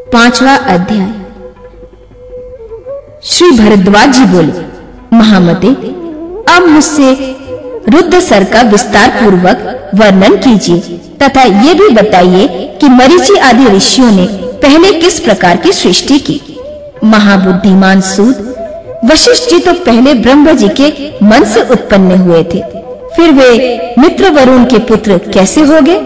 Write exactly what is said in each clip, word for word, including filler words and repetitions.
पांचवा अध्याय। श्री भरद्वाज जी बोले, महामते, अब मुझसे रुद्र सर का विस्तार पूर्वक वर्णन कीजिए तथा ये भी बताइए कि मरीचि आदि ऋषियों ने पहले किस प्रकार की सृष्टि की। महाबुद्धिमान सूत, वशिष्ठ जी तो पहले ब्रह्मा जी के मन से उत्पन्न हुए थे, फिर वे मित्र वरुण के पुत्र कैसे हो गए?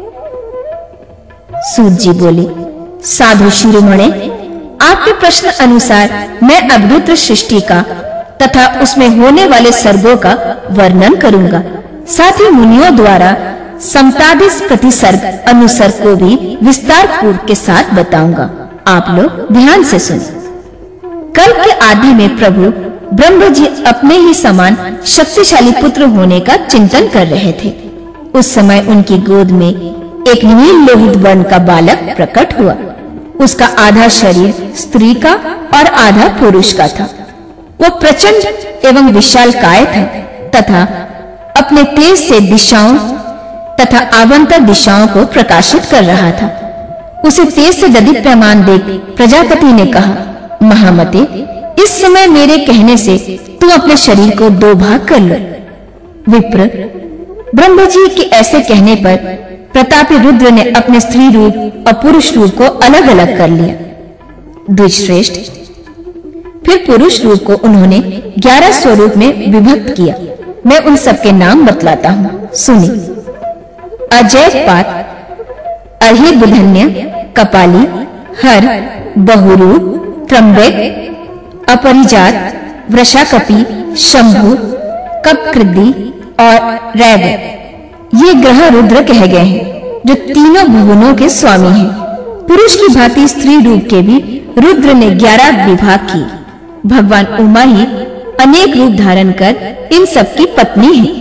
सूत जी बोले, साधु शिरोमणे, आपके प्रश्न अनुसार मैं अब रुद्र सृष्टि का तथा उसमें होने वाले सर्गों का वर्णन करूंगा। साथ ही मुनियों द्वारा समतादिस प्रतिसर्ग अनुसर्ग को भी विस्तार पूर्व के साथ बताऊंगा। आप लोग ध्यान से सुनिए। कल के आदि में प्रभु ब्रह्मा जी अपने ही समान शक्तिशाली पुत्र होने का चिंतन कर रहे थे। उस समय उनकी गोद में एक नील लोहित वर्ण का बालक प्रकट हुआ। उसका आधा शरीर स्त्री का और आधा पुरुष का था। वो प्रचंड एवं विशाल काय था तथा अपने तेज से दिशाओं तथा आवंतर दिशाओं को प्रकाशित कर रहा था। उसे तेज से ददीप्यमान देख प्रजापति ने कहा, महामते, इस समय मेरे कहने से तुम अपने शरीर को दो भाग कर लो। विप्र, ब्रह्मा जी के ऐसे कहने पर प्रतापी रुद्र ने अपने स्त्री रूप और पुरुष रूप को अलग अलग कर लिया। द्विजश्रेष्ठ, फिर पुरुष रूप को उन्होंने ग्यारह स्वरूप में विभक्त किया। मैं उन सबके नाम बतलाता हूँ, सुनिए। अजैतपात, अर्हिबुधन्य, कपाली, हर, बहुरूप, त्र्यंबक, अपरिजात, वृषाकपि, शंभु, कपकृद्धि और रैव, ये ग्रह रुद्र कहे गए हैं, जो तीनों भुवनों के स्वामी हैं। पुरुष की भांति स्त्री रूप के भी रुद्र ने ग्यारह विभाग किए। भगवान उमा ही अनेक रूप धारण कर इन सब की पत्नी है।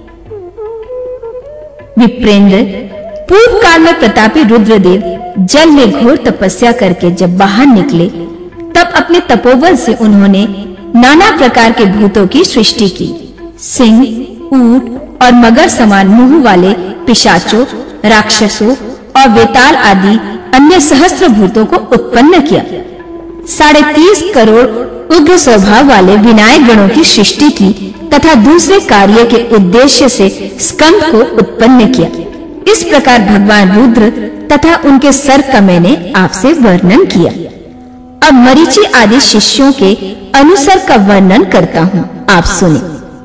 विप्रेंद्र, पूर्व काल में प्रतापी रुद्रदेव जल में घोर तपस्या करके जब बाहर निकले, तब अपने तपोबल से उन्होंने नाना प्रकार के भूतों की सृष्टि की। सिंह, ऊंट और मगर समान मुंह वाले पिशाचों, राक्षसों और वेताल आदि अन्य सहस्त्र भूतों को उत्पन्न किया। साढ़े तीस करोड़ उग्र स्वभाव वाले विनायक गणों की सृष्टि की तथा दूसरे कार्य के उद्देश्य से स्कंद को उत्पन्न किया। इस प्रकार भगवान रुद्र तथा उनके सर्ग का मैंने आपसे वर्णन किया। अब मरीचि आदि शिष्यों के अनुसर्ग का वर्णन करता हूँ, आप सुने।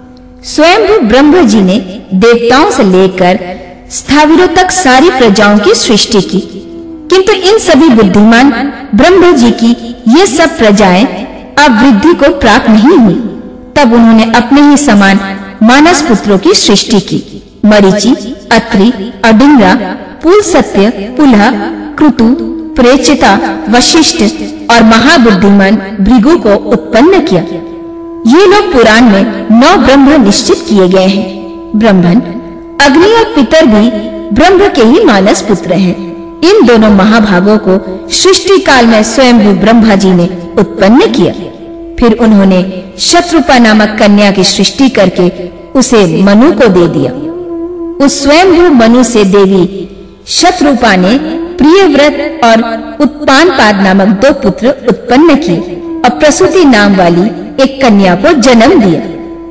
स्वयं ब्रह्मा जी ने देवताओं से लेकर स्थावरों तक सारी प्रजाओं की सृष्टि की, किंतु इन सभी बुद्धिमान ब्रह्मा जी की ये सब प्रजाएं अब वृद्धि को प्राप्त नहीं हुई। तब उन्होंने अपने ही समान मानस पुत्रों की सृष्टि की। मरीचि, अत्रि, अडिंगा, पुलस्त्य, पुलह, क्रतु, प्रेचिता, वशिष्ठ और महाबुद्धिमान भृगु को उत्पन्न किया। ये लोग पुराण में नौ ब्रह्म निश्चित किए गए हैं। ब्रह्मन, अग्नि और पितर भी ब्रह्म के ही मानस पुत्र हैं। इन दोनों महाभागों को सृष्टि काल में स्वयं ब्रह्मा जी ने उत्पन्न किया। फिर उन्होंने शत्रुपा नामक कन्या की सृष्टि करके उसे मनु को दे दिया। उस स्वयं मनु से देवी शत्रुपा ने प्रियव्रत और उत्पानपाद नामक दो पुत्र उत्पन्न किए और प्रसूति नाम वाली एक कन्या को जन्म दिया।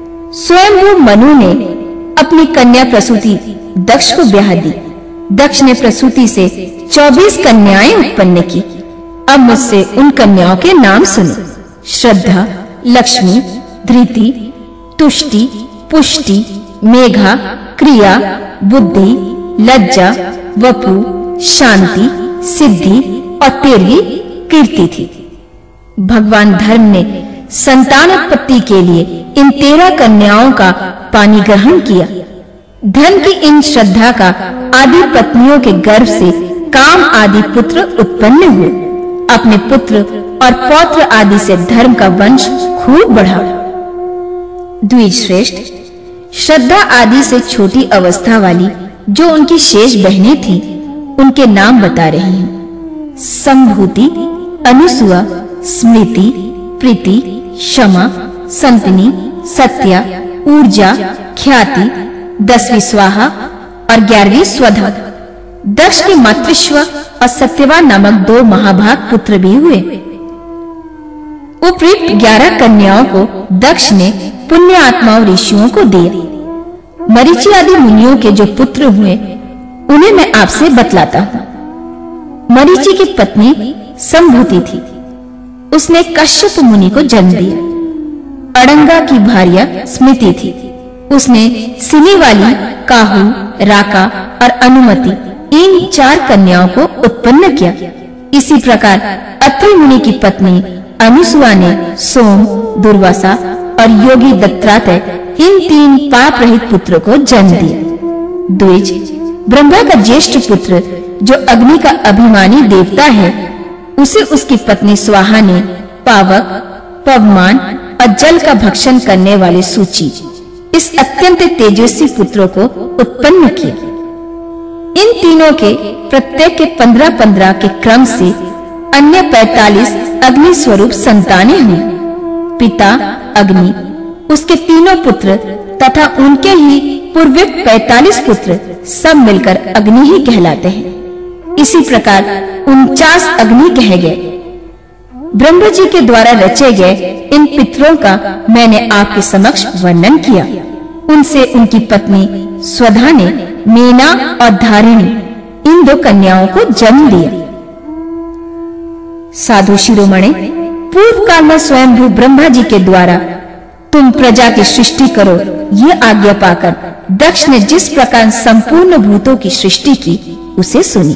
स्वयं मनु ने अपनी कन्या प्रसूति दक्ष को ब्याह दी। दक्ष ने प्रसूति से चौबीस कन्याएं उत्पन्न की। अब मुझसे उन कन्याओं के नाम सुनो। श्रद्धा, लक्ष्मी, धृति, तुष्टि, पुष्टि, मेघा, क्रिया, बुद्धि, लज्जा, वपु, शांति, सिद्धि और तेरहवीं कीर्ति थी। भगवान धर्म ने संतान उत्पत्ति के लिए इन तेरह कन्याओं का पानी ग्रहण किया। धन की इन श्रद्धा का आदि पत्नियों के गर्भ से काम आदि पुत्र उत्पन्न हुए। अपने पुत्र और पौत्र आदि से धर्म का वंश खूब बढ़ा। द्विजश्रेष्ठ, श्रद्धा आदि से छोटी अवस्था वाली जो उनकी शेष बहनें थीं, उनके नाम बता रही हूँ। संभूति, अनुसुआ, स्मृति, प्रीति, क्षमा, संतनी, सत्या, ऊर्जा, ख्याति, दसवीं स्वाहा और ग्यारहवीं स्वधा। दक्ष के मातृश्व और सत्यवान नामक दो महाभाग पुत्र भी हुए। उपयुक्त ग्यारह कन्याओं को दक्ष ने पुण्य आत्माओं ऋषियों को दिया। मरीचि आदि मुनियों के जो पुत्र हुए उन्हें मैं आपसे बतलाता हूँ। मरीचि की पत्नी संभूति थी। उसने कश्यप मुनि को जन्म दिया। अड़ंगा की भार्या स्मृति थी। उसने सिनी वाली, काहू, राका और अनुमति इन चार कन्याओं को उत्पन्न किया। इसी प्रकार अत्रि मुनि की पत्नी अनुसुआ ने सोम, दुर्वासा और योगी दत्तात्रेय इन तीन पाप रहित पुत्रों को जन्म दिया। द्विज ब्रह्मा का ज्येष्ठ पुत्र जो अग्नि का अभिमानी देवता है, उसे उसकी पत्नी स्वाहा ने पावक, पवमान और जल का भक्षण करने वाले सूची इस अत्यंत तेजस्वी पुत्रों को उत्पन्न किया। इन तीनों के प्रत्येक के पंद्रह पंद्रह के क्रम से अन्य पैंतालीस अग्नि स्वरूप संतानें हुई। पिता अग्नि, उसके तीनों पुत्र तथा उनके ही पूर्वोक्त पैंतालीस पुत्र सब मिलकर अग्नि ही कहलाते हैं। इसी प्रकार उनचास अग्नि कहे गए। ब्रह्मा जी के द्वारा रचे गए इन पितरों का मैंने आपके समक्ष वर्णन किया। उनसे उनकी पत्नी स्वधा ने मीना और धारिणी इन दो कन्याओं को जन्म दिया। साधु शिरोमणि, पूर्व काल में स्वयंभू ब्रह्मा जी के द्वारा तुम प्रजा की सृष्टि करो ये आज्ञा पाकर दक्ष ने जिस प्रकार संपूर्ण भूतों की सृष्टि की उसे सुनी।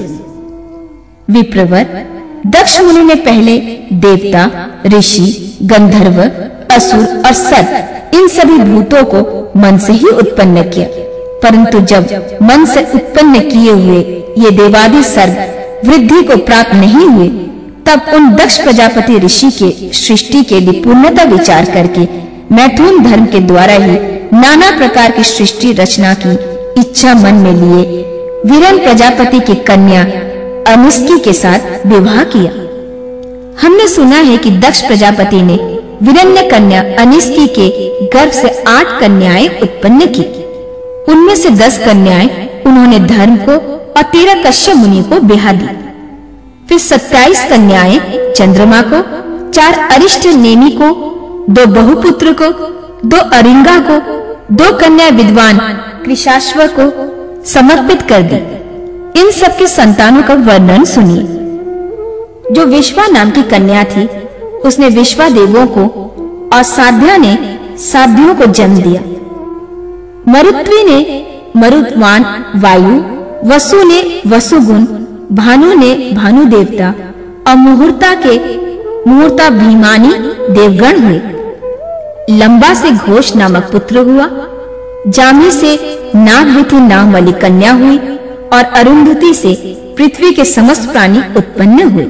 विप्रवर, दक्ष मुनि ने पहले देवता, ऋषि, गंधर्व, असुर और सत इन सभी भूतों को मन से ही उत्पन्न किया। परंतु जब मन से उत्पन्न किए हुए ये देवादि सर्ग वृद्धि को प्राप्त नहीं हुए, तब उन दक्ष प्रजापति ऋषि के सृष्टि के लिए पूर्णता विचार करके मैथुन धर्म के द्वारा ही नाना प्रकार की सृष्टि रचना की इच्छा मन में लिए वीरन प्रजापति की कन्या अनिष्की के साथ विवाह किया। हमने सुना है कि दक्ष प्रजापति ने वीरन्य कन्या अनिष्की के गर्भ से आठ कन्याएं उत्पन्न की। उनमें से दस कन्याएं उन्होंने धर्म को और तेरह कश्यप मुनि को ब्याह दी। फिर सत्ताईस कन्याएं चंद्रमा को, चार अरिष्ट नेमि को, दो बहुपुत्र को, दो अरिंगा को, दो कन्या विद्वान कृशाश्व को समर्पित कर दी। इन सब के संतानों का वर्णन सुनिए। जो विश्वा नाम की कन्या थी, उसने विश्वा देवों को और साध्या ने साध्यों को जन्म दिया। मरुत्वी ने मरुत्वान वायु, वसु ने वसुगुण, भानु ने भानु देवता और मुहूर्ता के मुहूर्ता भीमानी देवगण हुए। लंबा से घोष नामक पुत्र हुआ। जामी से नागविथि नाम वाली कन्या हुई और अरुंधति से पृथ्वी के समस्त प्राणी उत्पन्न हुए।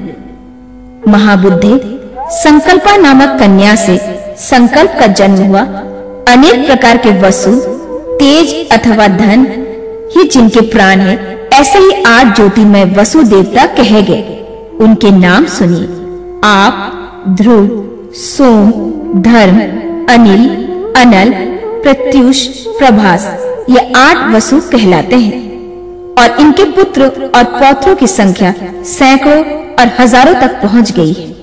महाबुद्धि संकल्पा नामक कन्या से संकल्प का जन्म हुआ। अनेक प्रकार के वसु, तेज अथवा धन ही जिनके प्राण है, ऐसे ही आठ ज्योतिर्मय वसु देवता कहे गए। उनके नाम सुनिए। आप, ध्रुव, सोम, धर्म, अनिल, अनल, प्रत्युष, प्रभास ये आठ वसु कहलाते हैं और इनके पुत्र और पौत्रों की संख्या सैकड़ों और हजारों तक पहुंच गई है।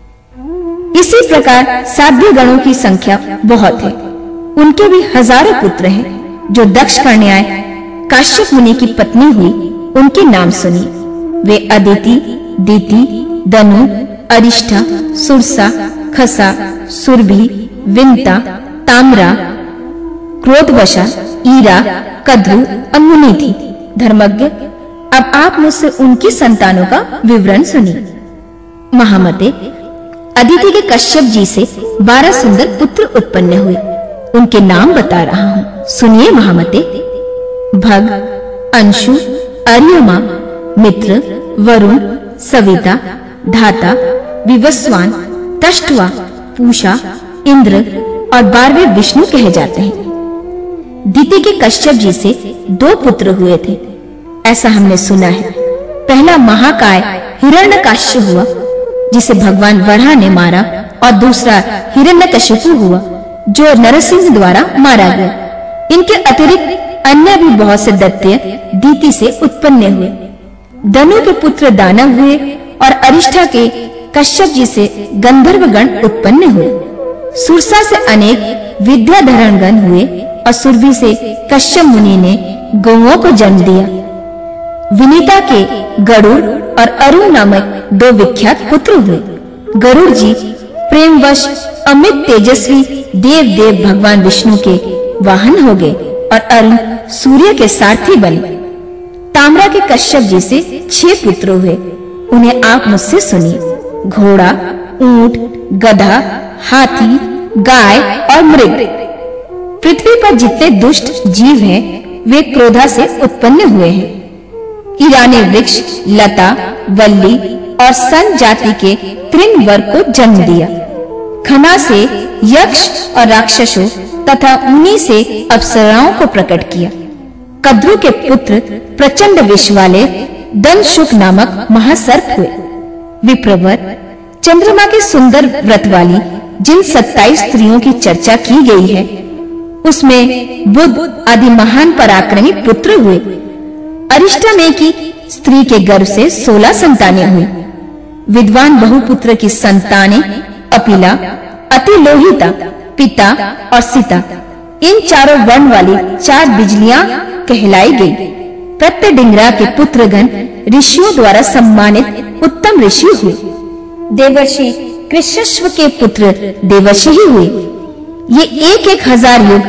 इसी प्रकार साध्य गणों की संख्या बहुत है। उनके भी हजारों पुत्र हैं। जो दक्ष कन्याएं काश्यप मुनि की पत्नी हुई, उनके नाम सुनिए। वे अदिति, दीति, दनु, अरिष्ठा, सुरसा, खसा, सुरभि, विंता, ताम्रा, क्रोधवशा, ईरा, कद्रु और मुनि थी। धर्मज्ञ, अब आप मुझसे उनकी संतानों का विवरण सुनिए। महामते, अदिति के कश्यप जी से बारह सुंदर पुत्र उत्पन्न हुए। उनके नाम बता रहा हूँ, सुनिए महामते। भग, अंशु, अर्यमा, मित्र, वरुण, सविता, धाता, विवस्वान, तष्टवा, पूषा, इंद्र और बारहवें विष्णु कहे जाते हैं। दिति के कश्यप जी से दो पुत्र हुए थे, ऐसा हमने सुना है। पहला महाकाय हिरण्यकाश्य हुआ, जिसे भगवान वराह ने मारा, और दूसरा हिरण्यकशिपु हुआ, जो नरसिंह द्वारा मारा गया। इनके अतिरिक्त अन्य भी बहुत से दैत्य दिति से उत्पन्न हुए। धनु के पुत्र दानव हुए और अरिष्ठा के कश्यप जी से गंधर्वगण उत्पन्न हुए। सुरसा से अनेक विद्याधरणगण हुए और सुरभि से कश्यप मुनि ने गौओं को जन्म दिया। विनीता के गरुड़ और अरुण नामक दो विख्यात पुत्र हुए। गरुड़ जी प्रेमवश अमित तेजस्वी देव देव भगवान विष्णु के वाहन हो गए और अरुण सूर्य के सारथी बने। ताम्रा के कश्यप जी से छह पुत्र हुए। उन्हें आप मुझसे सुनिए। घोड़ा, ऊंट, गधा, हाथी, गाय और मृग। पृथ्वी पर जितने दुष्ट जीव हैं, वे क्रोधा से उत्पन्न हुए हैं। ईरानी वृक्ष, लता, वल्ली और सन जाति के तृण वर्ग को जन्म दिया। खना से यक्ष और राक्षसों तथा उन्हीं से अप्सराओं को प्रकट किया। कद्रु के पुत्र प्रचंड विष वाले दंशुक नामक महासर्प हुए। विप्रवर, चंद्रमा के सुंदर व्रत वाली जिन सत्ताईस स्त्रियों की चर्चा की गई है, उसमें बुध आदि महान पराक्रमी पुत्र हुए। अरिष्टनेय की स्त्री के गर्भ से सोलह संतानें हुई। विद्वान बहुपुत्र की संतानें अपिला, अतिलोहिता, पिता और सीता, इन चारों वर्ण वाली चार बिजलियां कहलाई गई। प्रत्यडिंगरा के पुत्रगण ऋषियों द्वारा सम्मानित उत्तम ऋषि हुए। देवर्षि कृष्णश्व के पुत्र देवर्षि ही हुए। ये एक एक हजार युग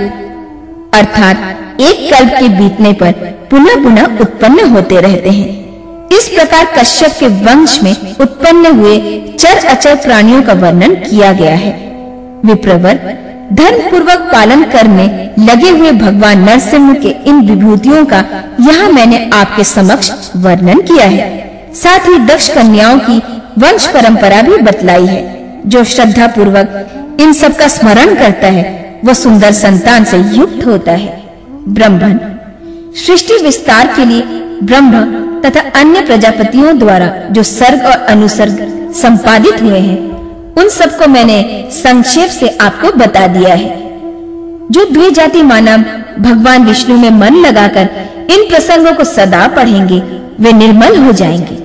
अर्थात एक कल्प के बीतने पर पुनः पुनः उत्पन्न होते रहते हैं। इस प्रकार कश्यप के वंश में उत्पन्न हुए चर अचर प्राणियों का वर्णन किया गया है। विप्रवर, धर्म पूर्वक पालन करने लगे हुए भगवान नरसिंह के इन विभूतियों का यहाँ मैंने आपके समक्ष वर्णन किया है। साथ ही दक्ष कन्याओं की वंश परंपरा भी बतलाई है। जो श्रद्धा पूर्वक इन सब का स्मरण करता है, वह सुंदर संतान से युक्त होता है। ब्रह्मन, सृष्टि विस्तार के लिए ब्रह्म तथा अन्य प्रजापतियों द्वारा जो सर्ग और अनुसर्ग संपादित हुए हैं, उन सबको मैंने संक्षेप से आपको बता दिया है। जो द्विजाति मानव भगवान विष्णु में मन लगाकर इन प्रसंगों को सदा पढ़ेंगे, वे निर्मल हो जाएंगे।